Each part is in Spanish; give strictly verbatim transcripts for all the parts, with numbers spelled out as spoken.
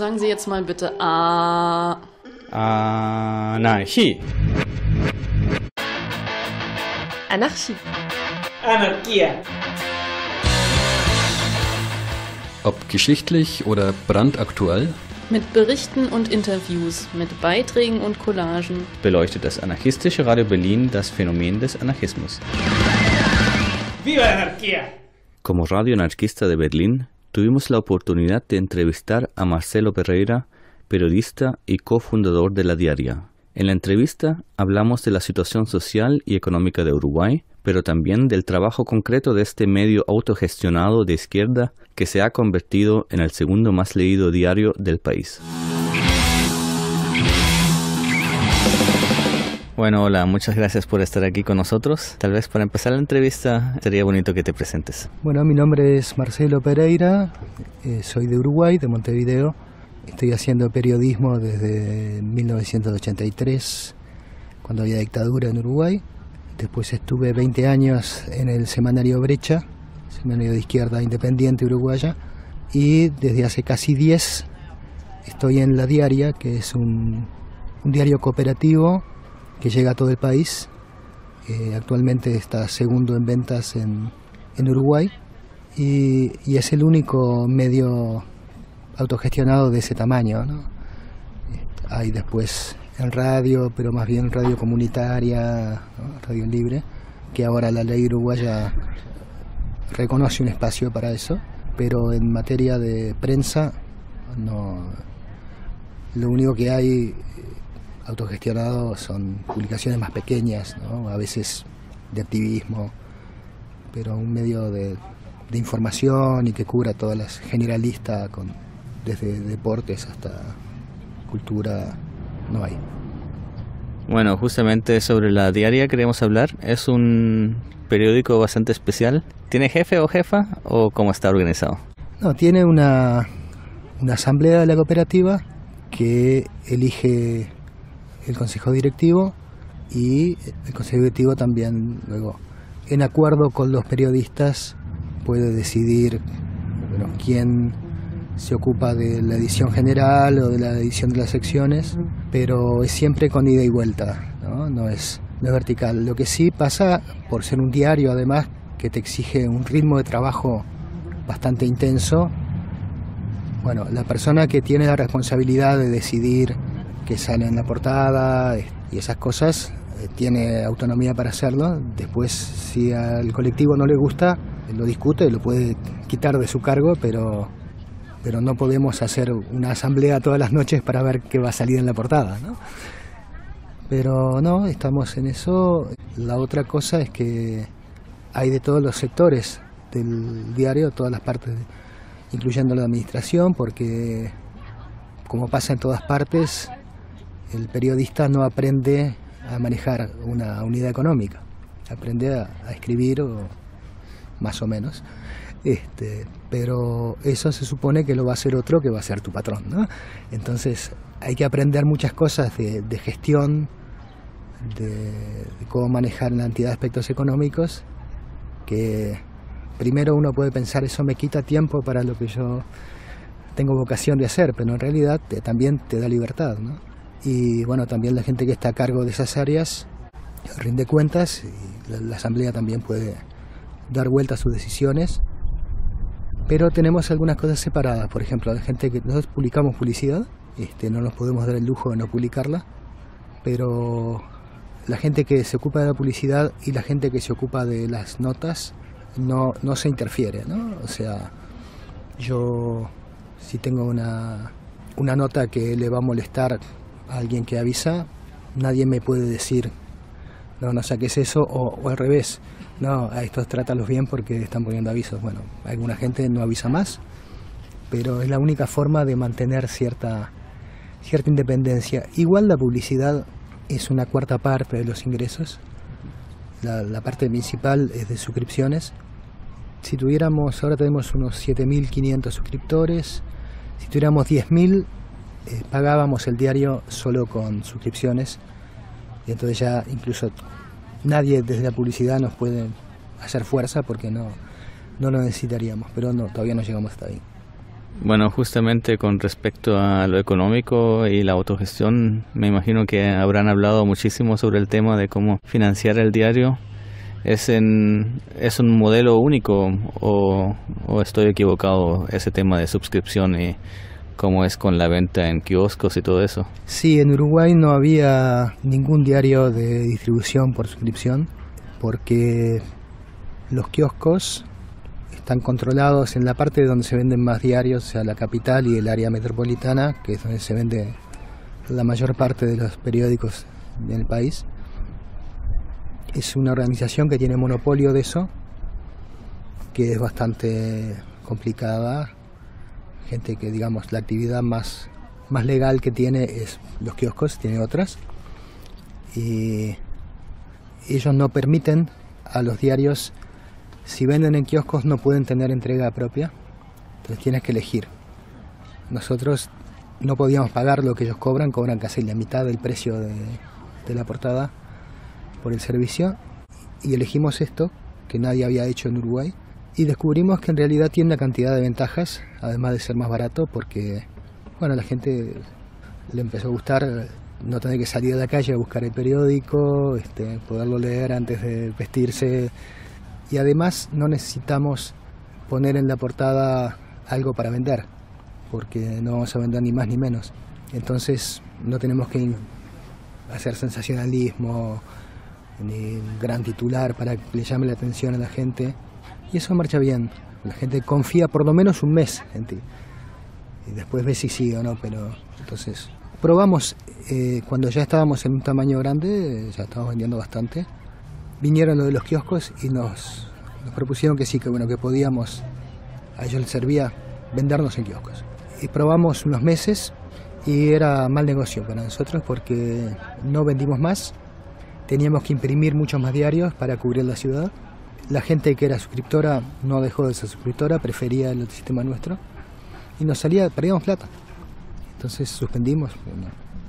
Sagen Sie jetzt mal bitte A. Anarchie. Anarchie. Anarchia. Ob geschichtlich oder brandaktuell, Mit Berichten und Interviews, mit Beiträgen und Collagen beleuchtet das anarchistische Radio Berlin das Phänomen des Anarchismus. ¡Viva la anarquía! Como Radio Anarquista de Berlín, tuvimos la oportunidad de entrevistar a Marcelo Pereira, periodista y cofundador de La Diaria. En la entrevista hablamos de la situación social y económica de Uruguay, pero también del trabajo concreto de este medio autogestionado de izquierda que se ha convertido en el segundo más leído diario del país. Bueno, hola, muchas gracias por estar aquí con nosotros. Tal vez para empezar la entrevista sería bonito que te presentes. Bueno, mi nombre es Marcelo Pereira, eh, soy de Uruguay, de Montevideo. Estoy haciendo periodismo desde mil novecientos ochenta y tres, cuando había dictadura en Uruguay. Después estuve veinte años en el semanario Brecha, semanario de izquierda independiente uruguaya. Y desde hace casi diez estoy en La Diaria, que es un, un diario cooperativo que llega a todo el país. Eh, actualmente está segundo en ventas en, en Uruguay y, y es el único medio autogestionado de ese tamaño, ¿no? Hay después en radio, pero más bien radio comunitaria, ¿no? Radio libre, que ahora la ley uruguaya reconoce un espacio para eso, pero en materia de prensa no. Lo único que hay autogestionado son publicaciones más pequeñas, ¿no? A veces de activismo, pero un medio de, de información y que cubra todas las generalistas, con, desde deportes hasta cultura, no hay. Bueno, justamente sobre La Diaria queremos hablar. Es un periódico bastante especial. ¿Tiene jefe o jefa o cómo está organizado? No, tiene una, una asamblea de la cooperativa que elige el consejo directivo y el consejo directivo también luego, en acuerdo con los periodistas, puede decidir, bueno, quién se ocupa de la edición general o de la edición de las secciones, pero es siempre con ida y vuelta, ¿no? No es, no es vertical. Lo que sí pasa, por ser un diario además, que te exige un ritmo de trabajo bastante intenso, bueno, la persona que tiene la responsabilidad de decidir qué sale en la portada y esas cosas, eh, tiene autonomía para hacerlo. Después, si al colectivo no le gusta, lo discute, lo puede quitar de su cargo, pero... pero no podemos hacer una asamblea todas las noches para ver qué va a salir en la portada, ¿no? Pero no, estamos en eso. La otra cosa es que hay de todos los sectores del diario, todas las partes, incluyendo la administración, porque como pasa en todas partes, el periodista no aprende a manejar una unidad económica, aprende a, a escribir, o más o menos. Este, pero eso se supone que lo va a hacer otro, que va a ser tu patrón, ¿no? Entonces hay que aprender muchas cosas de, de gestión, de, de cómo manejar la entidad de aspectos económicos, que primero uno puede pensar, eso me quita tiempo para lo que yo tengo vocación de hacer, pero en realidad te, también te da libertad, ¿no? Y bueno, también la gente que está a cargo de esas áreas rinde cuentas, y la, la asamblea también puede dar vuelta a sus decisiones. Pero tenemos algunas cosas separadas. Por ejemplo, la gente que nosotros publicamos publicidad, este, no nos podemos dar el lujo de no publicarla, pero la gente que se ocupa de la publicidad y la gente que se ocupa de las notas no, no se interfiere, ¿no? O sea, yo si tengo una, una nota que le va a molestar a alguien que avisa, nadie me puede decir, no, no saques eso, o, o al revés. No, a estos trátalos bien porque están poniendo avisos. Bueno, alguna gente no avisa más, pero es la única forma de mantener cierta, cierta independencia. Igual la publicidad es una cuarta parte de los ingresos. La, la parte principal es de suscripciones. Si tuviéramos, ahora tenemos unos siete mil quinientos suscriptores. Si tuviéramos diez mil, eh, pagábamos el diario solo con suscripciones. Y entonces ya incluso nadie desde la publicidad nos puede hacer fuerza porque no, no lo necesitaríamos, pero no, todavía no llegamos hasta ahí. Bueno, justamente con respecto a lo económico y la autogestión, me imagino que habrán hablado muchísimo sobre el tema de cómo financiar el diario. ¿Es, en, es un modelo único o, o estoy equivocado ese tema de suscripción y cómo es con la venta en kioscos y todo eso? Sí, en Uruguay no había ningún diario de distribución por suscripción porque los kioscos están controlados en la parte donde se venden más diarios, o sea, la capital y el área metropolitana, que es donde se vende la mayor parte de los periódicos del país. Es una organización que tiene monopolio de eso, que es bastante complicada. Gente que, digamos, la actividad más, más legal que tiene es los kioscos, tiene otras. Y ellos no permiten a los diarios, si venden en kioscos no pueden tener entrega propia, entonces tienes que elegir. Nosotros no podíamos pagar lo que ellos cobran, cobran casi la mitad del precio de, de la portada por el servicio, y elegimos esto, que nadie había hecho en Uruguay, y descubrimos que en realidad tiene una cantidad de ventajas, además de ser más barato, porque bueno, a la gente le empezó a gustar no tener que salir a la calle a buscar el periódico, este, poderlo leer antes de vestirse. Y además no necesitamos poner en la portada algo para vender, porque no vamos a vender ni más ni menos. Entonces no tenemos que hacer sensacionalismo, ni un gran titular para que le llame la atención a la gente. Y eso marcha bien. La gente confía por lo menos un mes en ti. Y después ve si sí o no, pero entonces probamos, eh, cuando ya estábamos en un tamaño grande, ya estábamos vendiendo bastante. Vinieron lo de los kioscos y nos, nos propusieron que sí, que bueno, que podíamos, a ellos les servía vendernos en kioscos. Y probamos unos meses y era mal negocio para nosotros porque no vendimos más, teníamos que imprimir muchos más diarios para cubrir la ciudad. La gente que era suscriptora no dejó de ser suscriptora, prefería el sistema nuestro y nos salía, perdíamos plata. Entonces suspendimos, no,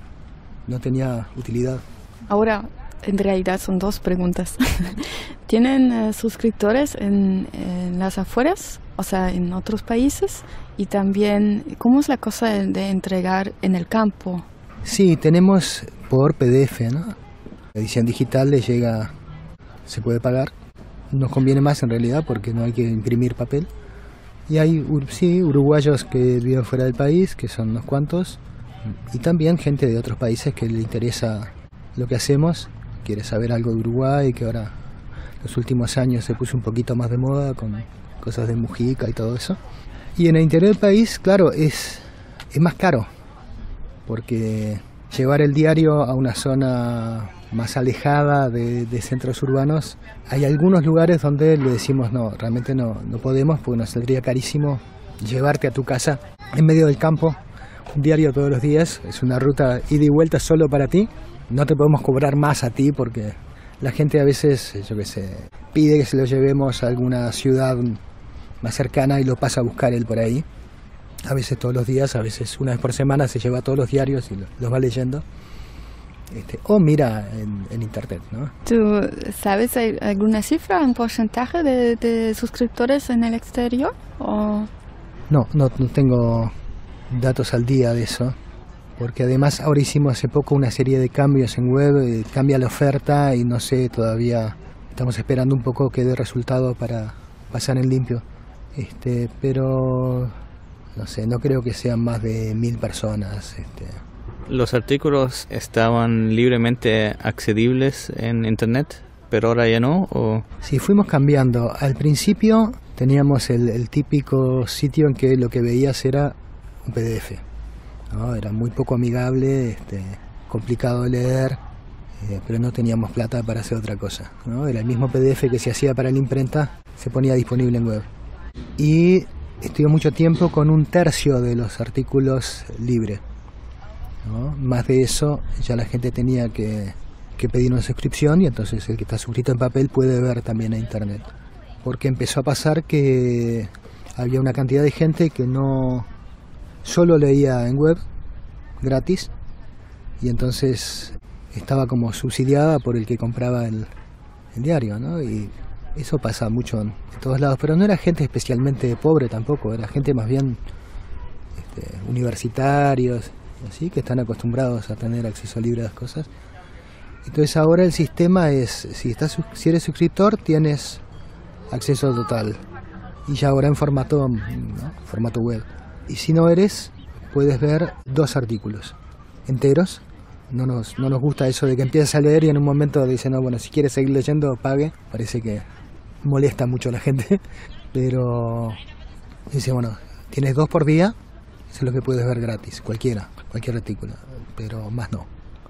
no tenía utilidad. Ahora, en realidad son dos preguntas. ¿Tienen eh, suscriptores en, en las afueras, o sea, en otros países? Y también, ¿cómo es la cosa de, de entregar en el campo? Sí, tenemos por P D F, ¿no? La edición digital le llega, se puede pagar. Nos conviene más en realidad porque no hay que imprimir papel. Y hay, sí, uruguayos que viven fuera del país, que son unos cuantos. Y también gente de otros países que le interesa lo que hacemos. Quiere saber algo de Uruguay, que ahora los últimos años se puso un poquito más de moda con cosas de Mujica y todo eso. Y en el interior del país, claro, es, es más caro, porque llevar el diario a una zona más alejada de, de centros urbanos, hay algunos lugares donde le decimos no, realmente no, no podemos, porque nos saldría carísimo llevarte a tu casa en medio del campo, un diario todos los días, es una ruta ida y vuelta solo para ti. No te podemos cobrar más a ti porque la gente a veces, yo qué sé, pide que se lo llevemos a alguna ciudad más cercana y lo pasa a buscar él por ahí. A veces todos los días, a veces una vez por semana se lleva todos los diarios y los va leyendo. Este, o mira en, en internet, ¿no? ¿Tú sabes alguna cifra, un porcentaje de, de suscriptores en el exterior? ¿O? No, no, no tengo datos al día de eso. Porque además ahora hicimos hace poco una serie de cambios en web, eh, cambia la oferta y no sé, todavía estamos esperando un poco que dé resultado para pasar en limpio. Este, pero no sé, no creo que sean más de mil personas. Este. ¿Los artículos estaban libremente accesibles en internet, pero ahora ya no? ¿O? Sí, fuimos cambiando. Al principio teníamos el, el típico sitio en que lo que veías era un P D F. ¿No? Era muy poco amigable, este, complicado de leer, eh, pero no teníamos plata para hacer otra cosa, ¿no? Era el mismo P D F que se hacía para la imprenta, se ponía disponible en web. Y estuve mucho tiempo con un tercio de los artículos libre, ¿no? Más de eso ya la gente tenía que, que pedir una suscripción y entonces el que está suscrito en papel puede ver también a internet. Porque empezó a pasar que había una cantidad de gente que no solo leía en web, gratis, y entonces estaba como subsidiada por el que compraba el, el diario, ¿no? Y eso pasa mucho en, en todos lados, pero no era gente especialmente pobre tampoco, era gente más bien este, universitarios, así, que están acostumbrados a tener acceso libre a las cosas. Entonces ahora el sistema es, si, estás, si eres suscriptor, tienes acceso total. Y ya ahora en formato, ¿no? formato web. Y si no eres, puedes ver dos artículos enteros. No nos, no nos gusta eso de que empiezas a leer y en un momento dicen, no, bueno, si quieres seguir leyendo, pague. Parece que molesta mucho a la gente. Pero dice, bueno, tienes dos por día, eso es lo que puedes ver gratis, cualquiera, cualquier artículo. Pero más no.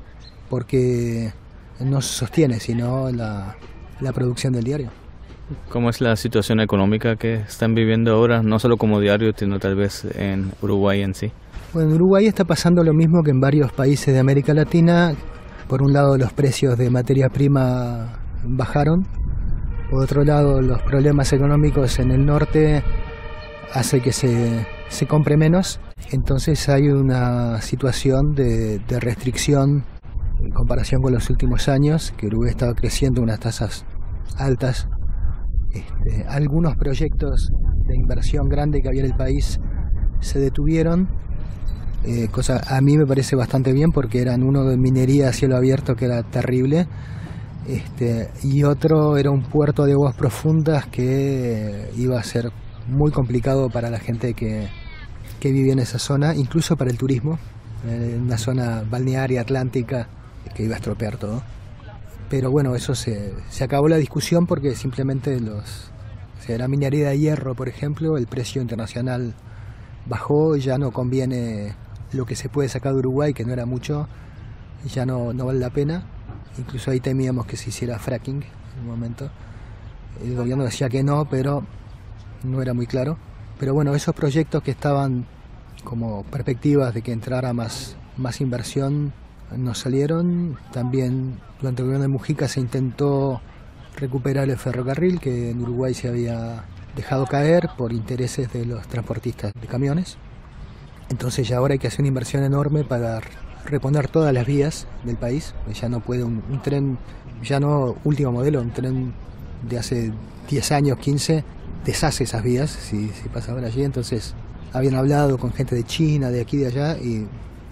Porque no se sostiene, sino la, la producción del diario. ¿Cómo es la situación económica que están viviendo ahora, no solo como diario, sino tal vez en Uruguay en sí? Bueno, en Uruguay está pasando lo mismo que en varios países de América Latina. Por un lado, los precios de materia prima bajaron. Por otro lado, los problemas económicos en el norte hacen que se, se compre menos. Entonces hay una situación de, de restricción en comparación con los últimos años, que Uruguay estaba creciendo a unas tasas altas. Este, algunos proyectos de inversión grande que había en el país se detuvieron, eh, cosa a mí me parece bastante bien porque eran uno de minería a cielo abierto que era terrible, este, y otro era un puerto de aguas profundas que iba a ser muy complicado para la gente que, que vivía en esa zona, incluso para el turismo, en una zona balnearia atlántica que iba a estropear todo. Pero bueno, eso se, se acabó la discusión porque simplemente los, o sea, la minería de hierro, por ejemplo, el precio internacional bajó, ya no conviene lo que se puede sacar de Uruguay, que no era mucho, ya no, no vale la pena. Incluso ahí temíamos que se hiciera fracking en un momento. El gobierno decía que no, pero no era muy claro. Pero bueno, esos proyectos que estaban como perspectivas de que entrara más, más inversión, no salieron. También durante el gobierno de Mujica se intentó recuperar el ferrocarril que en Uruguay se había dejado caer por intereses de los transportistas de camiones. Entonces ya ahora hay que hacer una inversión enorme para reponer todas las vías del país. Ya no puede un, un tren, ya no último modelo, un tren de hace diez años, quince, deshace esas vías si, si pasa por allí. Entonces habían hablado con gente de China, de aquí, de allá y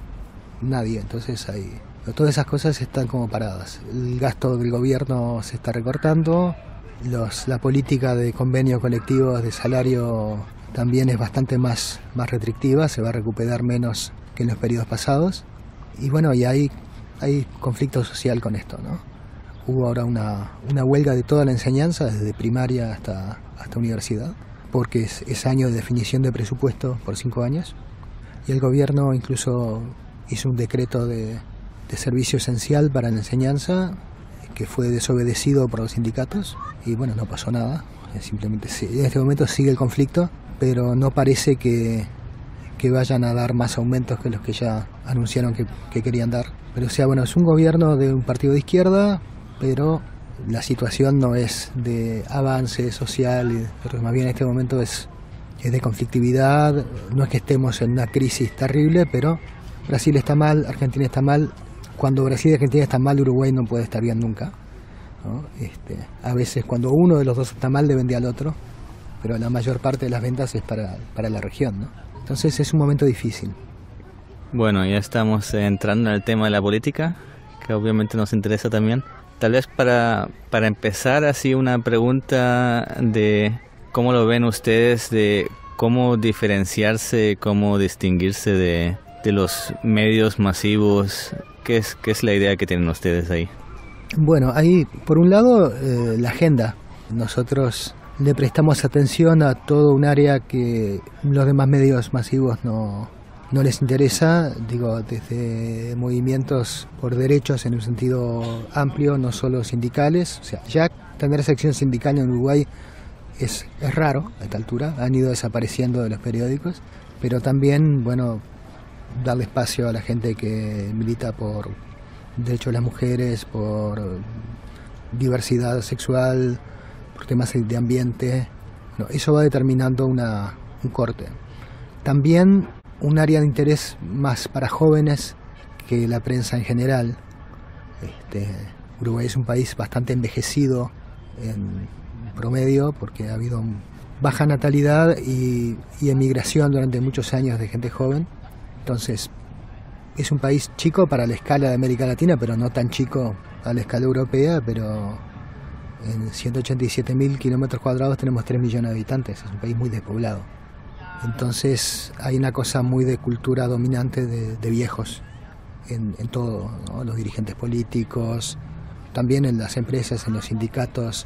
nadie. Entonces hay, todas esas cosas están como paradas. El gasto del gobierno se está recortando, los, la política de convenios colectivos de salario también es bastante más, más restrictiva, se va a recuperar menos que en los periodos pasados. Y bueno, y hay, hay conflicto social con esto, ¿no? Hubo ahora una, una huelga de toda la enseñanza, desde primaria hasta, hasta universidad, porque es, es año de definición de presupuesto por cinco años. Y el gobierno incluso hizo un decreto de, de servicio esencial para la enseñanza que fue desobedecido por los sindicatos y bueno, no pasó nada, simplemente en este momento sigue el conflicto, pero no parece que, que vayan a dar más aumentos que los que ya anunciaron que, que querían dar. Pero o sea, bueno, es un gobierno de un partido de izquierda, pero la situación no es de avance social, pero más bien en este momento es, es de conflictividad. No es que estemos en una crisis terrible, pero Brasil está mal, Argentina está mal. Cuando Brasil y Argentina están mal, Uruguay no puede estar bien nunca, ¿no? Este, a veces cuando uno de los dos está mal, le vende al otro, pero la mayor parte de las ventas es para, para la región, ¿no? Entonces es un momento difícil. Bueno, ya estamos entrando en el tema de la política, que obviamente nos interesa también. Tal vez para, para empezar, así una pregunta de cómo lo ven ustedes, de cómo diferenciarse, cómo distinguirse de, de los medios masivos. ¿Qué es, qué es la idea que tienen ustedes ahí? Bueno, ahí, por un lado, eh, la agenda. Nosotros le prestamos atención a todo un área que los demás medios masivos no, no les interesa. Digo, desde movimientos por derechos en un sentido amplio, no solo sindicales. O sea, ya tener sección sindical en Uruguay es, es raro a esta altura. Han ido desapareciendo de los periódicos. Pero también, bueno, darle espacio a la gente que milita por derechos de las mujeres, por diversidad sexual, por temas de ambiente. No, eso va determinando una, un corte. También un área de interés más para jóvenes que la prensa en general. Este, Uruguay es un país bastante envejecido en promedio porque ha habido baja natalidad y, y emigración durante muchos años de gente joven. Entonces, es un país chico para la escala de América Latina, pero no tan chico a la escala europea, pero en ciento ochenta y siete mil kilómetros cuadrados tenemos tres millones de habitantes, es un país muy despoblado. Entonces hay una cosa muy de cultura dominante de, de viejos en, en todo, ¿no? Los dirigentes políticos, también en las empresas, en los sindicatos,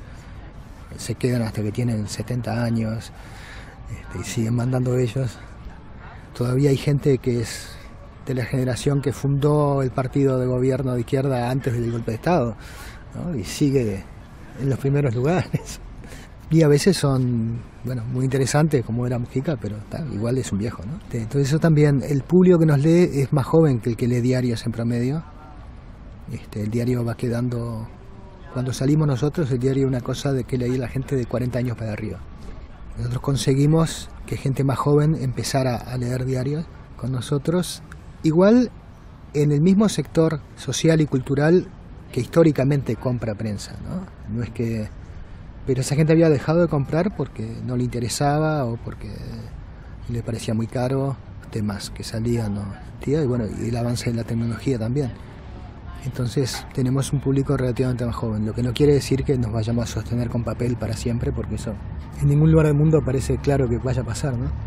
se quedan hasta que tienen setenta años este, y siguen mandando ellos. Todavía hay gente que es de la generación que fundó el partido de gobierno de izquierda antes del golpe de Estado, ¿no? Y sigue en los primeros lugares. Y a veces son, bueno, muy interesantes, como era Mujica, pero tá, igual es un viejo, ¿no? Entonces eso también, el público que nos lee es más joven que el que lee diarios en promedio. Este, el diario va quedando, cuando salimos nosotros, el diario es una cosa de que leía la gente de cuarenta años para arriba. Nosotros conseguimos que gente más joven empezara a leer diarios con nosotros, igual en el mismo sector social y cultural que históricamente compra prensa, ¿no? No es que... Pero esa gente había dejado de comprar porque no le interesaba o porque le parecía muy caro, temas que salían, ¿no? Y bueno, y el avance de la tecnología también. Entonces tenemos un público relativamente más joven, lo que no quiere decir que nos vayamos a sostener con papel para siempre, porque eso en ningún lugar del mundo parece claro que vaya a pasar, ¿no?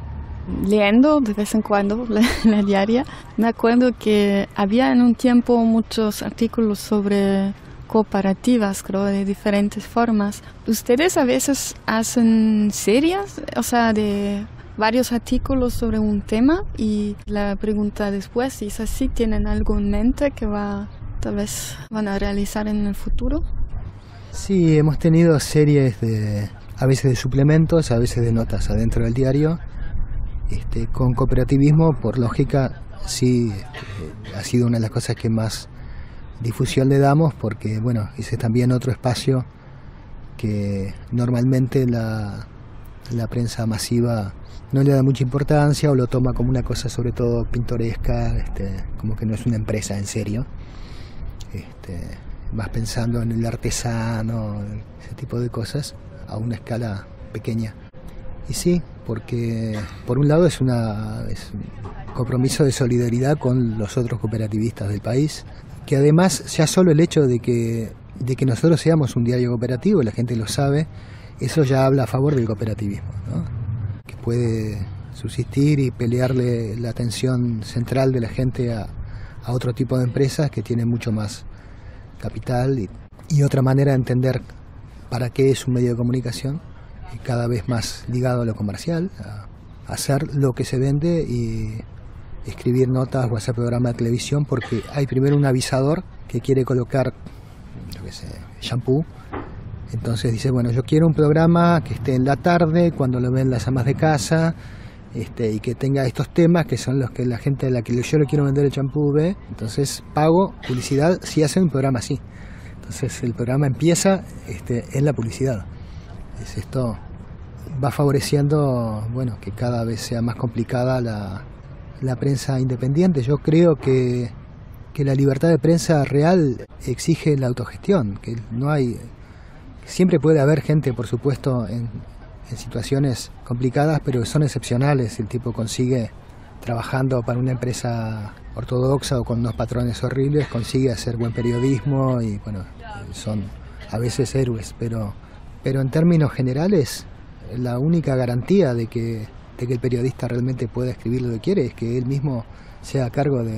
Leyendo de vez en cuando la, la diaria, me acuerdo que había en un tiempo muchos artículos sobre cooperativas, creo, de diferentes formas. ¿Ustedes a veces hacen series, o sea, de varios artículos sobre un tema? Y la pregunta después, si es así, ¿tienen algo en mente que va, tal vez van a realizar en el futuro? Sí, hemos tenido series de, a veces de suplementos, a veces de notas adentro del diario. Este, con cooperativismo, por lógica, sí, este, ha sido una de las cosas que más difusión le damos, porque bueno, ese es también otro espacio que normalmente la, la prensa masiva no le da mucha importancia o lo toma como una cosa sobre todo pintoresca, este, como que no es una empresa en serio, este, más pensando en el artesano, ese tipo de cosas, a una escala pequeña. Y sí, porque por un lado es, una, es un compromiso de solidaridad con los otros cooperativistas del país, que además ya solo el hecho de que, de que nosotros seamos un diario cooperativo, la gente lo sabe, eso ya habla a favor del cooperativismo, ¿no? Que puede subsistir y pelearle la atención central de la gente a, a otro tipo de empresas que tienen mucho más capital y, y otra manera de entender para qué es un medio de comunicación, y cada vez más ligado a lo comercial, a, a hacer lo que se vende y escribir notas o hacer programa de televisión, porque hay primero un avisador que quiere colocar, yo qué sé, shampoo. Entonces dice, bueno, yo quiero un programa que esté en la tarde, cuando lo ven las amas de casa, este, y que tenga estos temas que son los que la gente a la que yo le quiero vender el champú ve. Entonces pago publicidad si hacen un programa así. Entonces el programa empieza este, en la publicidad. Es esto va favoreciendo, bueno, que cada vez sea más complicada la, la prensa independiente. Yo creo que, que la libertad de prensa real exige la autogestión, que no hay... Siempre puede haber gente, por supuesto, en, en situaciones complicadas, pero son excepcionales. El tipo consigue, trabajando para una empresa ortodoxa o con unos patrones horribles, consigue hacer buen periodismo y, bueno, son a veces héroes. Pero, pero en términos generales, la única garantía de que, de que el periodista realmente pueda escribir lo que quiere es que él mismo sea a cargo de,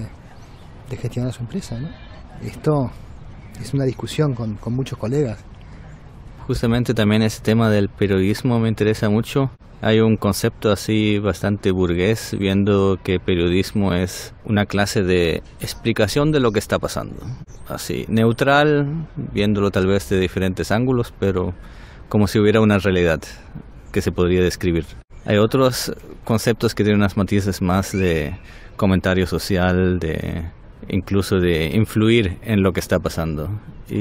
de gestionar su empresa, ¿no? Esto es una discusión con, con muchos colegas. Justamente también ese tema del periodismo me interesa mucho. Hay un concepto así bastante burgués, viendo que periodismo es una clase de explicación de lo que está pasando. Así, neutral, viéndolo tal vez de diferentes ángulos, pero como si hubiera una realidad que se podría describir. Hay otros conceptos que tienen unas matices más de comentario social, de incluso de influir en lo que está pasando.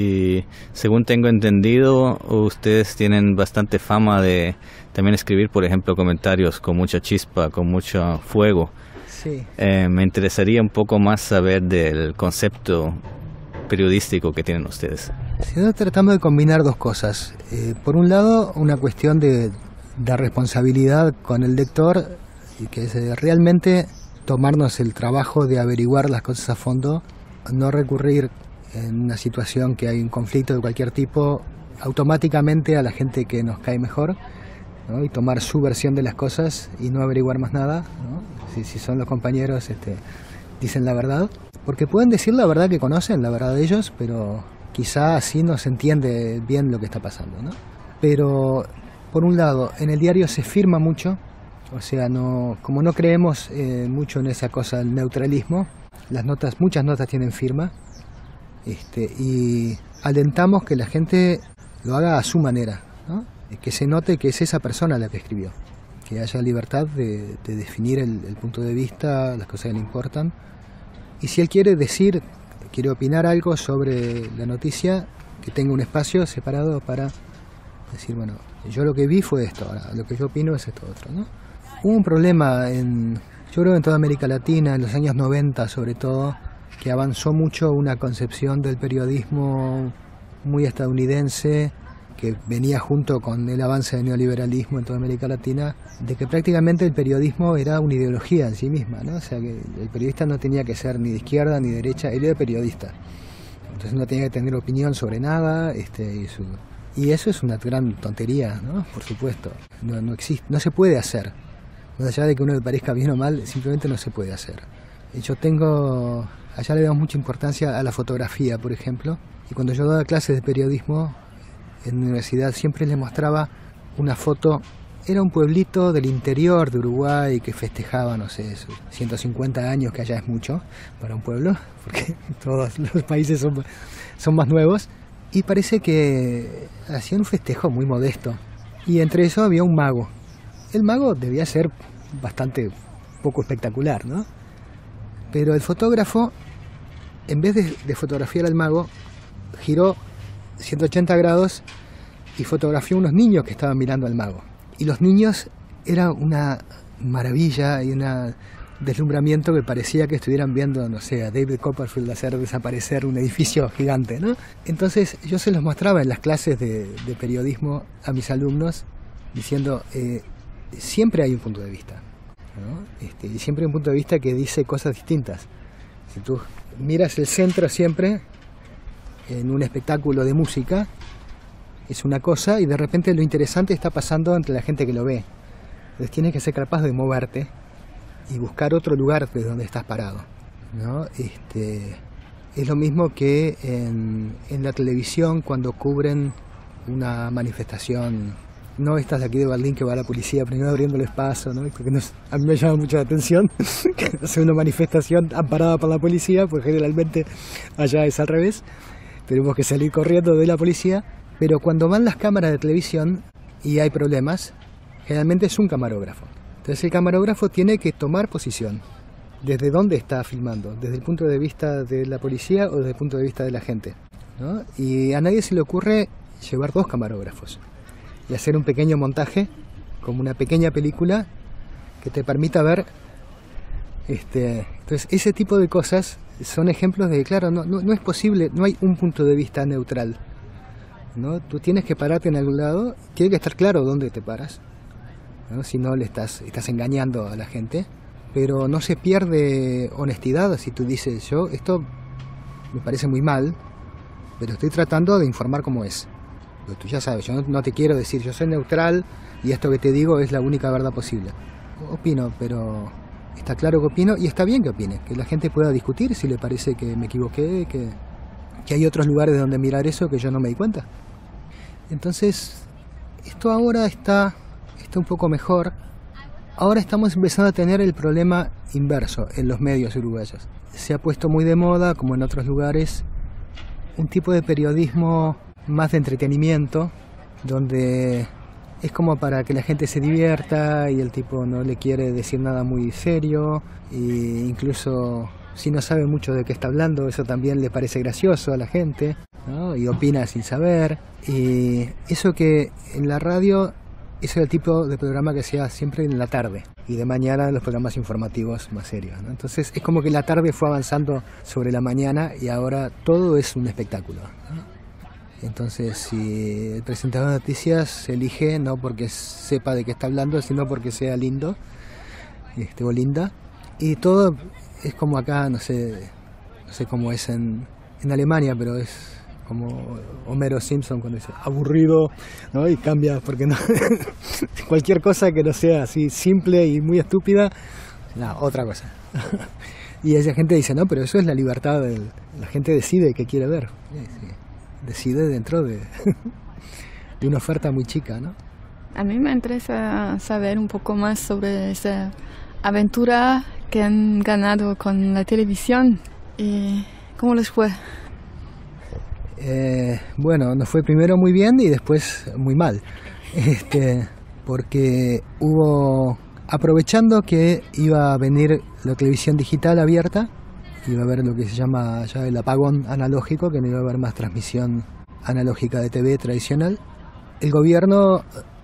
Y según tengo entendido, ustedes tienen bastante fama de también escribir, por ejemplo, comentarios con mucha chispa, con mucho fuego. Sí. Eh, me interesaría un poco más saber del concepto periodístico que tienen ustedes. Si no, tratamos de combinar dos cosas. Eh, por un lado, una cuestión de, de responsabilidad con el lector y que es realmente tomarnos el trabajo de averiguar las cosas a fondo, no recurrir en una situación que hay un conflicto de cualquier tipo automáticamente a la gente que nos cae mejor, ¿no? Y tomar su versión de las cosas y no averiguar más nada, ¿no? Si, si son los compañeros, este, dicen la verdad, porque pueden decir la verdad que conocen, la verdad de ellos, pero quizá así no se entiende bien lo que está pasando, ¿no? Pero por un lado, en el diario se firma mucho, o sea, no, como no creemos eh, mucho en esa cosa del neutralismo, las notas, muchas notas tienen firma, este, y alentamos que la gente lo haga a su manera, ¿no? Que se note que es esa persona la que escribió, que haya libertad de, de definir el, el punto de vista, las cosas que le importan, y si él quiere decir, quiere opinar algo sobre la noticia, que tenga un espacio separado para decir, bueno, yo lo que vi fue esto, ahora lo que yo opino es esto otro, ¿no? Hubo un problema, en, yo creo en toda América Latina, en los años noventa sobre todo, que avanzó mucho una concepción del periodismo muy estadounidense, que venía junto con el avance del neoliberalismo en toda América Latina, de que prácticamente el periodismo era una ideología en sí misma, ¿no? O sea, que el periodista no tenía que ser ni de izquierda ni de derecha, él era periodista. Entonces no tenía que tener opinión sobre nada, este, y, su, y eso es una gran tontería, ¿no? Por supuesto, no, no existe, no se puede hacer. Más allá de que uno le parezca bien o mal, simplemente no se puede hacer. Yo tengo, allá le damos mucha importancia a la fotografía, por ejemplo, y cuando yo daba clases de periodismo en la universidad siempre les mostraba una foto, era un pueblito del interior de Uruguay que festejaba, no sé, sus ciento cincuenta años, que allá es mucho para un pueblo, porque todos los países son, son más nuevos, y parece que hacían un festejo muy modesto, y entre eso había un mago. El mago debía ser bastante poco espectacular, ¿no? Pero el fotógrafo, en vez de, de fotografiar al mago, giró ciento ochenta grados y fotografió unos niños que estaban mirando al mago. Y los niños era una maravilla y un deslumbramiento que parecía que estuvieran viendo, no sé, a David Copperfield hacer desaparecer un edificio gigante, ¿no? Entonces yo se los mostraba en las clases de, de periodismo a mis alumnos diciendo, eh, siempre hay un punto de vista, ¿no? Este, y siempre hay un punto de vista que dice cosas distintas. Si tú miras el centro siempre en un espectáculo de música, es una cosa, y de repente lo interesante está pasando entre la gente que lo ve. Entonces tienes que ser capaz de moverte y buscar otro lugar de donde estás parado, ¿no? Este, es lo mismo que en, en la televisión cuando cubren una manifestación, no estas de aquí de Berlín que va la policía primero abriéndoles paso, ¿no? Porque nos, a mí me llama mucho la atención que hace una manifestación amparada por la policía, porque generalmente allá es al revés. Tenemos que salir corriendo de la policía, pero cuando van las cámaras de televisión y hay problemas, generalmente es un camarógrafo. Entonces el camarógrafo tiene que tomar posición. ¿Desde dónde está filmando? ¿Desde el punto de vista de la policía o desde el punto de vista de la gente, ¿no? Y a nadie se le ocurre llevar dos camarógrafos y hacer un pequeño montaje, como una pequeña película, que te permita ver. Este, entonces ese tipo de cosas son ejemplos de, claro, no, no, no es posible, no hay un punto de vista neutral, ¿no? Tú tienes que pararte en algún lado, tiene que estar claro dónde te paras, ¿no? Si no le estás, estás engañando a la gente, pero no se pierde honestidad si tú dices, yo, esto me parece muy mal, pero estoy tratando de informar cómo es. Pero tú ya sabes, yo no, no te quiero decir, yo soy neutral y esto que te digo es la única verdad posible. Opino, pero está claro que opino y está bien que opine, que la gente pueda discutir si le parece que me equivoqué, que, que hay otros lugares donde mirar eso que yo no me di cuenta. Entonces, esto ahora está, está un poco mejor. Ahora estamos empezando a tener el problema inverso en los medios uruguayos. Se ha puesto muy de moda, como en otros lugares, un tipo de periodismo más de entretenimiento, donde es como para que la gente se divierta y el tipo no le quiere decir nada muy serio, e incluso si no sabe mucho de qué está hablando, eso también le parece gracioso a la gente, ¿no? Y opina sin saber. Y eso que en la radio, ese es el tipo de programa que se hace siempre en la tarde, y de mañana los programas informativos más serios, ¿no? Entonces es como que la tarde fue avanzando sobre la mañana y ahora todo es un espectáculo, ¿no? Entonces, si el presentador de noticias se elige no porque sepa de qué está hablando, sino porque sea lindo, este, o linda. Y todo es como acá, no sé, no sé cómo es en, en Alemania, pero es como Homero Simpson cuando dice aburrido, ¿no? Y cambia, porque no cualquier cosa que no sea así simple y muy estúpida, no, otra cosa. Y esa gente dice, no, pero eso es la libertad, del, la gente decide qué quiere ver. Sí, sí. Decide dentro de, de una oferta muy chica, ¿no? A mí me interesa saber un poco más sobre esa aventura que han ganado con la televisión y cómo les fue. Eh, bueno, nos fue primero muy bien y después muy mal, este, porque hubo, aprovechando que iba a venir la televisión digital abierta, iba a haber lo que se llama ya el apagón analógico, que no iba a haber más transmisión analógica de T V tradicional. El gobierno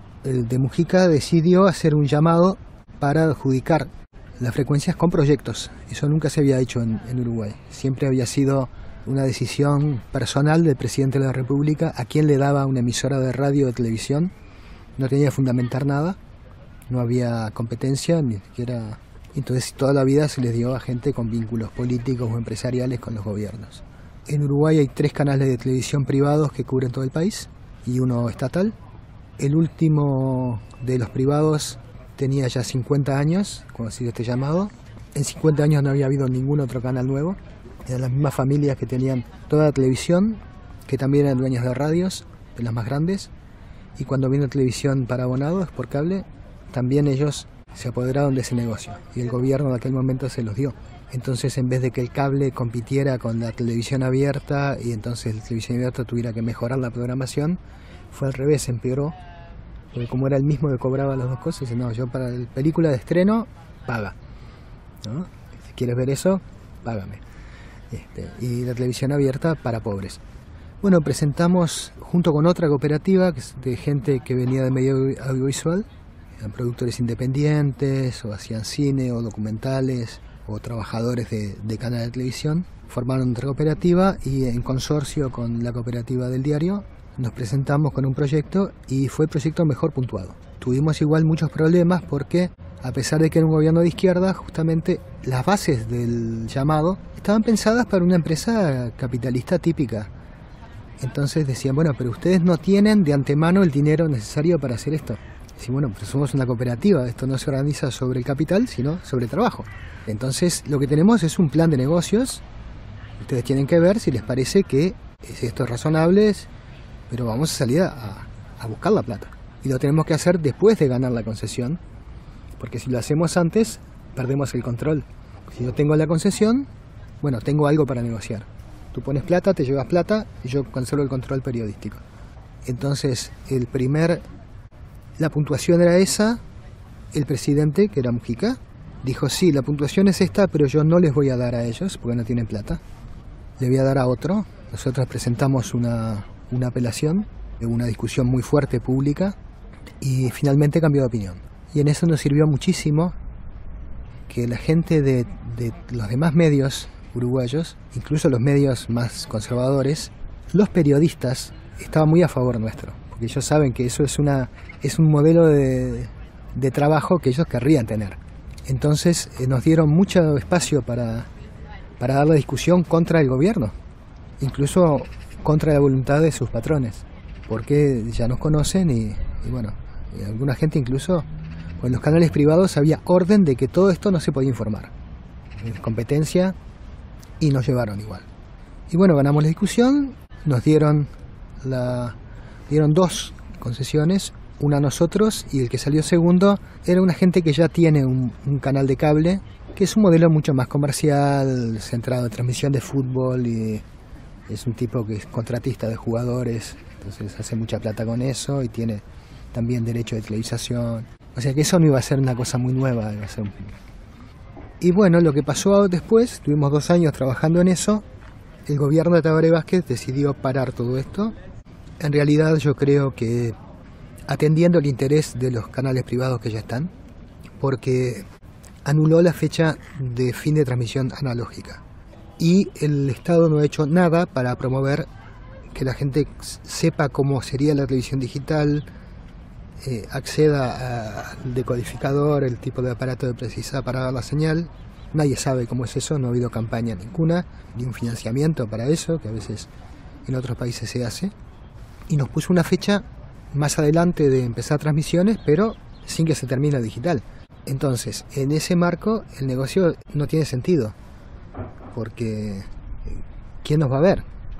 de Mujica decidió hacer un llamado para adjudicar las frecuencias con proyectos. Eso nunca se había hecho en, en Uruguay. Siempre había sido una decisión personal del presidente de la República a quien le daba una emisora de radio o de televisión. No tenía que fundamentar nada, no había competencia, ni siquiera. Entonces toda la vida se les dio a gente con vínculos políticos o empresariales con los gobiernos. En Uruguay hay tres canales de televisión privados que cubren todo el país y uno estatal. El último de los privados tenía ya cincuenta años, cuando se dio este llamado. En cincuenta años no había habido ningún otro canal nuevo. Eran las mismas familias que tenían toda la televisión, que también eran dueñas de radios, de las más grandes. Y cuando vino televisión para abonados por cable, también ellos se apoderaron de ese negocio y el gobierno de aquel momento se los dio. Entonces, en vez de que el cable compitiera con la televisión abierta y entonces la televisión abierta tuviera que mejorar la programación, fue al revés, empeoró, porque como era el mismo que cobraba las dos cosas, dice, no, yo para la película de estreno, paga, ¿no? Si quieres ver eso, págame. Este, y la televisión abierta para pobres. Bueno, presentamos junto con otra cooperativa que es de gente que venía del medio audiovisual, eran productores independientes o hacían cine o documentales o trabajadores de, de canal de televisión, formaron otra cooperativa y en consorcio con la cooperativa del diario nos presentamos con un proyecto y fue el proyecto mejor puntuado. Tuvimos igual muchos problemas porque a pesar de que era un gobierno de izquierda, justamente las bases del llamado estaban pensadas para una empresa capitalista típica. Entonces decían, bueno, pero ustedes no tienen de antemano el dinero necesario para hacer esto. Sí, bueno, pues somos una cooperativa, esto no se organiza sobre el capital, sino sobre el trabajo. Entonces, lo que tenemos es un plan de negocios. Ustedes tienen que ver si les parece que esto es razonable, pero vamos a salir a, a buscar la plata. Y lo tenemos que hacer después de ganar la concesión, porque si lo hacemos antes, perdemos el control. Si yo tengo la concesión, bueno, tengo algo para negociar. Tú pones plata, te llevas plata, y yo conservo el control periodístico. Entonces, el primer... La puntuación era esa, el presidente, que era Mujica, dijo, sí, la puntuación es esta, pero yo no les voy a dar a ellos, porque no tienen plata. Le voy a dar a otro. Nosotros presentamos una, una apelación, una discusión muy fuerte pública, y finalmente cambió de opinión. Y en eso nos sirvió muchísimo que la gente de, de los demás medios uruguayos, incluso los medios más conservadores, los periodistas, estaban muy a favor nuestro. Porque ellos saben que eso es una es un modelo de, de trabajo que ellos querrían tener. Entonces eh, nos dieron mucho espacio para, para dar la discusión contra el gobierno, incluso contra la voluntad de sus patrones, porque ya nos conocen y, y bueno, y alguna gente incluso, pues en los canales privados había orden de que todo esto no se podía informar. Competencia, y nos llevaron igual. Y bueno, ganamos la discusión, nos dieron la... Dieron dos concesiones, una a nosotros y el que salió segundo era una gente que ya tiene un, un canal de cable, que es un modelo mucho más comercial, centrado en transmisión de fútbol y es un tipo que es contratista de jugadores, entonces hace mucha plata con eso y tiene también derecho de televisación. O sea que eso no iba a ser una cosa muy nueva. Iba a ser un... Y bueno, lo que pasó después, tuvimos dos años trabajando en eso, el gobierno de Tabaré Vázquez decidió parar todo esto. En realidad yo creo que atendiendo el interés de los canales privados que ya están, porque anuló la fecha de fin de transmisión analógica y el Estado no ha hecho nada para promover que la gente sepa cómo sería la televisión digital, eh, acceda al decodificador, el tipo de aparato de precisa para dar la señal. Nadie sabe cómo es eso, no ha habido campaña ninguna, ni un financiamiento para eso, que a veces en otros países se hace. Y nos puso una fecha más adelante de empezar transmisiones, pero sin que se termine el digital. Entonces, en ese marco, el negocio no tiene sentido, porque ¿quién nos va a ver?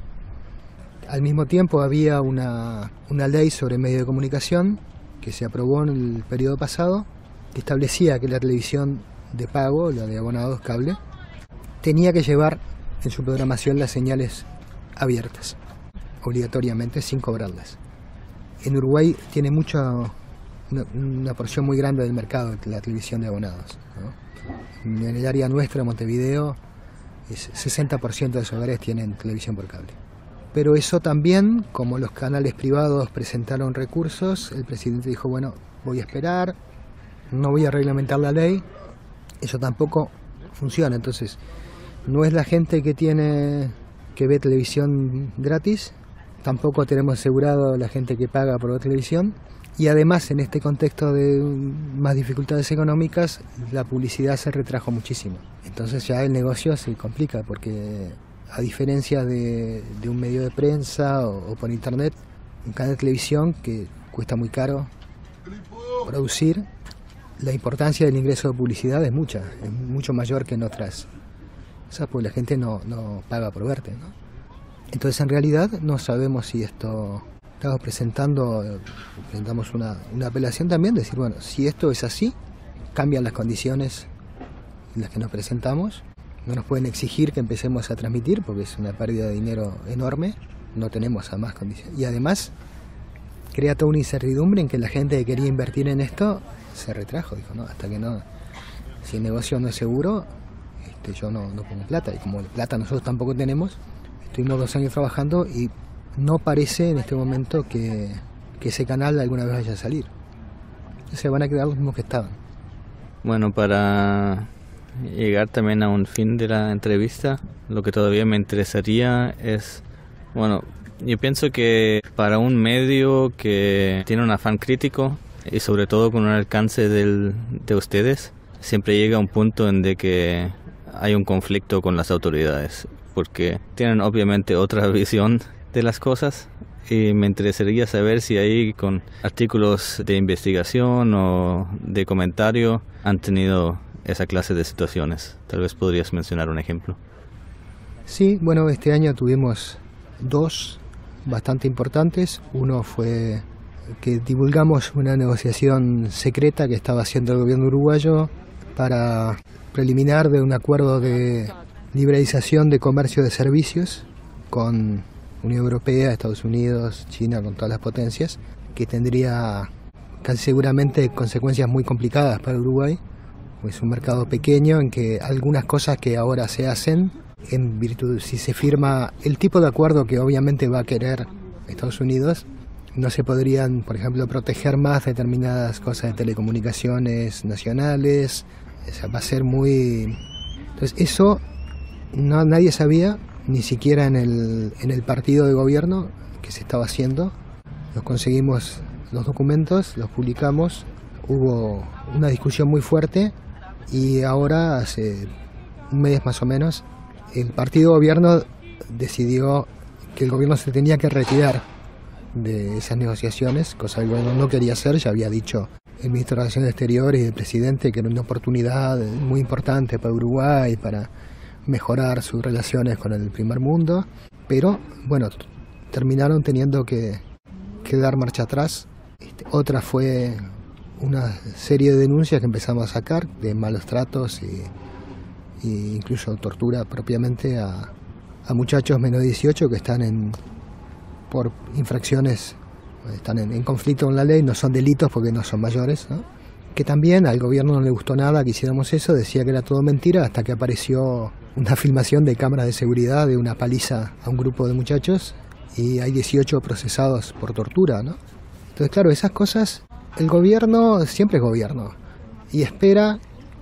Al mismo tiempo había una, una ley sobre medios de comunicación que se aprobó en el periodo pasado, que establecía que la televisión de pago, la de abonados cable, tenía que llevar en su programación las señales abiertas, obligatoriamente, sin cobrarlas. En Uruguay tiene mucha, una, una porción muy grande del mercado la televisión de abonados, ¿no? En el área nuestra, Montevideo, es sesenta por ciento de los hogares tienen televisión por cable. Pero eso también, como los canales privados presentaron recursos, el presidente dijo, bueno, voy a esperar, no voy a reglamentar la ley. Eso tampoco funciona. Entonces, no es la gente que tiene que ve televisión gratis, tampoco tenemos asegurado la gente que paga por la televisión, y además en este contexto de más dificultades económicas la publicidad se retrajo muchísimo. Entonces ya el negocio se complica, porque a diferencia de, de un medio de prensa o, o por internet, un canal de televisión que cuesta muy caro producir, la importancia del ingreso de publicidad es mucha, es mucho mayor que en otras. O sea, pues la gente no, no paga por verte, ¿no? Entonces, en realidad, no sabemos si esto... Estamos presentando, presentamos una, una apelación también, decir, bueno, si esto es así, cambian las condiciones en las que nos presentamos. No nos pueden exigir que empecemos a transmitir, porque es una pérdida de dinero enorme. No tenemos a más condiciones. Y además, crea toda una incertidumbre en que la gente que quería invertir en esto se retrajo, dijo, no, hasta que no, si el negocio no es seguro, este, yo no, no pongo plata, y como plata nosotros tampoco tenemos, estuvimos dos años trabajando y no parece en este momento que, que ese canal alguna vez vaya a salir. Se van a quedar los mismos que estaban. Bueno, para llegar también a un fin de la entrevista, lo que todavía me interesaría es, bueno, yo pienso que para un medio que tiene un afán crítico, y sobre todo con un alcance del, de ustedes, siempre llega un punto en de que hay un conflicto con las autoridades, porque tienen obviamente otra visión de las cosas, y me interesaría saber si ahí con artículos de investigación o de comentario han tenido esa clase de situaciones. Tal vez podrías mencionar un ejemplo. Sí, bueno, este año tuvimos dos bastante importantes. Uno fue que divulgamos una negociación secreta que estaba haciendo el gobierno uruguayo para preliminar de un acuerdo de liberalización de comercio de servicios con Unión Europea, Estados Unidos, China, con todas las potencias, que tendría casi seguramente consecuencias muy complicadas para Uruguay. Es un mercado pequeño en que algunas cosas que ahora se hacen, en virtud, si se firma el tipo de acuerdo que obviamente va a querer Estados Unidos, no se podrían, por ejemplo, proteger más determinadas cosas de telecomunicaciones nacionales. O sea, va a ser muy... Entonces eso no, nadie sabía, ni siquiera en el, en el partido de gobierno que se estaba haciendo. Nos conseguimos los documentos, los publicamos, hubo una discusión muy fuerte y ahora, hace un mes más o menos, el partido de gobierno decidió que el gobierno se tenía que retirar de esas negociaciones, cosa que el gobierno no quería hacer. Ya había dicho el ministro de Relaciones Exteriores y el presidente que era una oportunidad muy importante para Uruguay, para mejorar sus relaciones con el primer mundo, pero bueno, terminaron teniendo que, que dar marcha atrás. Este, otra fue una serie de denuncias que empezamos a sacar de malos tratos y, y incluso tortura propiamente a, a muchachos menos de dieciocho que están en por infracciones, están en, en conflicto con la ley, no son delitos porque no son mayores, ¿no? Que también al gobierno no le gustó nada que hiciéramos eso, decía que era todo mentira, hasta que apareció una filmación de cámaras de seguridad de una paliza a un grupo de muchachos y hay dieciocho procesados por tortura, ¿no? Entonces, claro, esas cosas, el gobierno siempre es gobierno y espera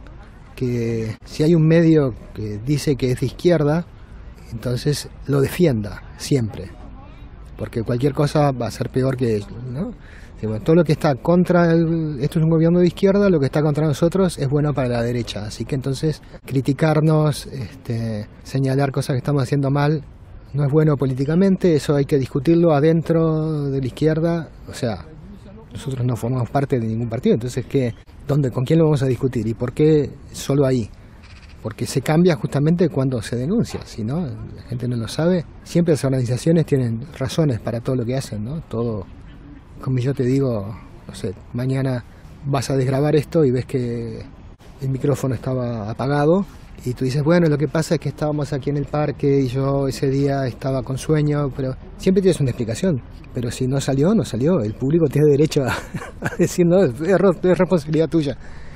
que si hay un medio que dice que es de izquierda, entonces lo defienda siempre. porque cualquier cosa va a ser peor que ello, ¿no? Sí, bueno, todo lo que está contra el, esto es un gobierno de izquierda, lo que está contra nosotros es bueno para la derecha, así que entonces criticarnos, este, señalar cosas que estamos haciendo mal no es bueno políticamente, eso hay que discutirlo adentro de la izquierda, o sea, nosotros no formamos parte de ningún partido, entonces ¿qué, dónde, con quién lo vamos a discutir y por qué solo ahí? Porque se cambia justamente cuando se denuncia, si no, la gente no lo sabe. Siempre las organizaciones tienen razones para todo lo que hacen, ¿no? Todo, como yo te digo, no sé, mañana vas a desgrabar esto y ves que el micrófono estaba apagado y tú dices, bueno, lo que pasa es que estábamos aquí en el parque y yo ese día estaba con sueño, pero siempre tienes una explicación. Pero si no salió, no salió. El público tiene derecho a, a decir, no, es, es responsabilidad tuya.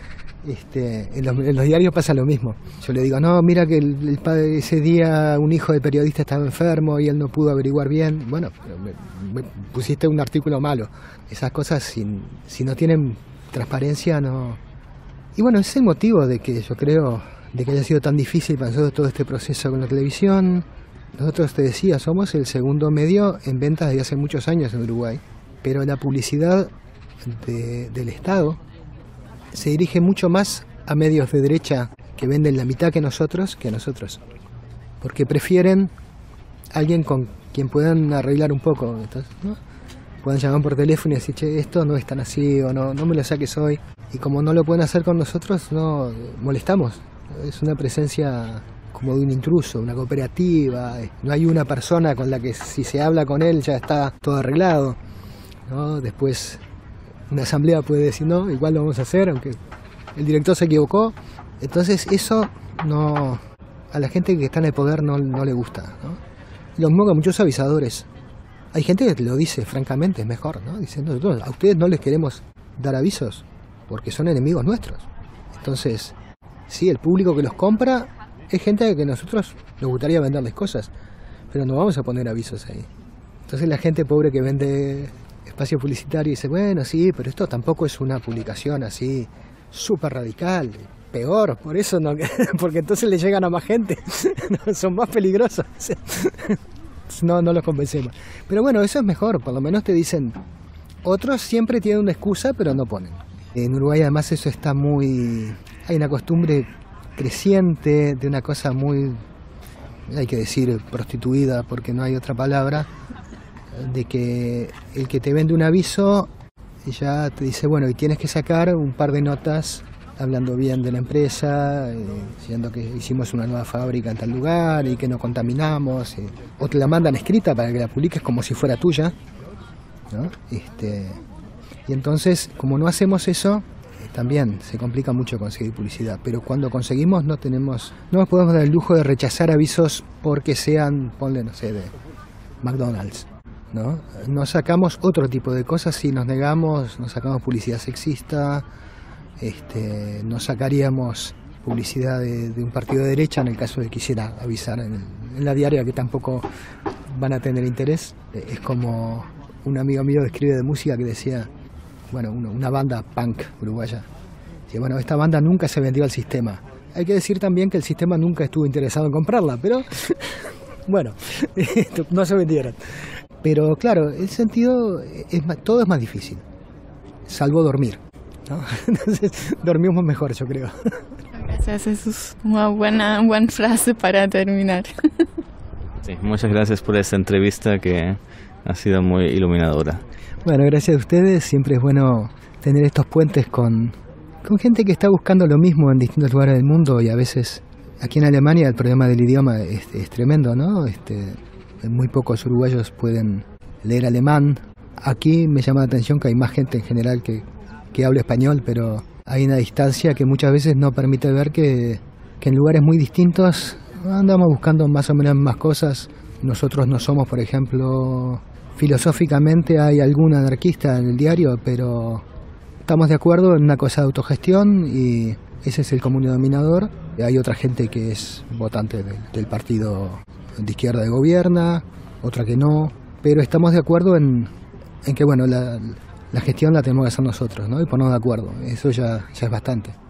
Este, en, los, en los diarios pasa lo mismo. Yo le digo, no, mira que el, el padre, ese día un hijo de periodista estaba enfermo y él no pudo averiguar bien. Bueno, me, me pusiste un artículo malo. Esas cosas, si, si no tienen transparencia, no... Y bueno, ese es el motivo de que yo creo, de que haya sido tan difícil para nosotros todo este proceso con la televisión. Nosotros, te decía, somos el segundo medio en ventas desde hace muchos años en Uruguay. Pero la publicidad de, del Estado se dirige mucho más a medios de derecha que venden la mitad que nosotros, que a nosotros. Porque prefieren a alguien con quien puedan arreglar un poco. Entonces, ¿no? Pueden llamar por teléfono y decir, che, esto no es tan así, o no, no me lo saques hoy. Y como no lo pueden hacer con nosotros, no molestamos. Es una presencia como de un intruso, una cooperativa. No hay una persona con la que si se habla con él ya está todo arreglado, ¿no? Después una asamblea puede decir, no, igual lo vamos a hacer, aunque el director se equivocó. Entonces eso no, a la gente que está en el poder no, no le gusta, ¿no? Lo mismo que a muchos avisadores. Hay gente que lo dice francamente, es mejor, ¿no? Diciendo, nosotros a ustedes no les queremos dar avisos porque son enemigos nuestros. Entonces, sí, el público que los compra es gente que nosotros nos gustaría venderles cosas, pero no vamos a poner avisos ahí. Entonces la gente pobre que vende espacio publicitario y dice, bueno, sí, pero esto tampoco es una publicación así súper radical, peor, por eso no, porque entonces le llegan a más gente, son más peligrosos, no, no los convencemos. Pero bueno, eso es mejor, por lo menos te dicen, otros siempre tienen una excusa, pero no ponen. En Uruguay además eso está muy, hay una costumbre creciente de una cosa muy, hay que decir prostituida porque no hay otra palabra, de que el que te vende un aviso ya te dice, bueno, y tienes que sacar un par de notas hablando bien de la empresa, eh, diciendo que hicimos una nueva fábrica en tal lugar y que no contaminamos, eh, o te la mandan escrita para que la publiques como si fuera tuya, ¿no? Este, y entonces, como no hacemos eso, eh, también se complica mucho conseguir publicidad, pero cuando conseguimos no tenemos, no nos podemos dar el lujo de rechazar avisos porque sean, ponle, no sé, de McDonald's, ¿no? Nos sacamos otro tipo de cosas si nos negamos, nos sacamos publicidad sexista, este, nos sacaríamos publicidad de, de un partido de derecha en el caso de que quisiera avisar en, en la diaria que tampoco van a tener interés. Es como un amigo mío escribe de música que decía, bueno, una, una banda punk uruguaya, decía, bueno, esta banda nunca se vendió al sistema. Hay que decir también que el sistema nunca estuvo interesado en comprarla, pero bueno, no se vendieron. Pero claro, el sentido, es más, todo es más difícil, salvo dormir, ¿no? Entonces dormimos mejor, yo creo. Gracias, eso es una buena, buena frase para terminar. Sí, muchas gracias por esta entrevista que ha sido muy iluminadora. Bueno, gracias a ustedes, siempre es bueno tener estos puentes con, con gente que está buscando lo mismo en distintos lugares del mundo y a veces aquí en Alemania el problema del idioma es, es tremendo, ¿no? Este, muy pocos uruguayos pueden leer alemán. Aquí me llama la atención que hay más gente en general que, que habla español, pero hay una distancia que muchas veces no permite ver que, que en lugares muy distintos andamos buscando más o menos más cosas. Nosotros no somos, por ejemplo, filosóficamente hay algún anarquista en el diario, pero estamos de acuerdo en una cosa de autogestión y ese es el común denominador. Hay otra gente que es votante de, del partido de izquierda de gobierna, otra que no, pero estamos de acuerdo en, en que bueno, la, la gestión la tenemos que hacer nosotros, ¿no? Y ponernos de acuerdo, eso ya, ya es bastante.